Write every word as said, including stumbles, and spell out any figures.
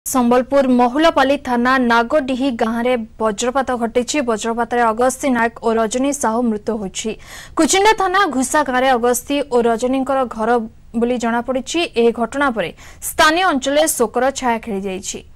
संबलपुर महुलपाली थाना नागडीही गाँव में वज्रपात घटी। वज्रपात अगस्ती नायक और रजनी साहू मृत्यु होछि। कुचिंडा थाना घुसा गाँव में अगस्ती और रजनी घर बोली जनापड़ी। यह घटना पर स्थानीय अंचल शोकर छाया खेली जाइछि।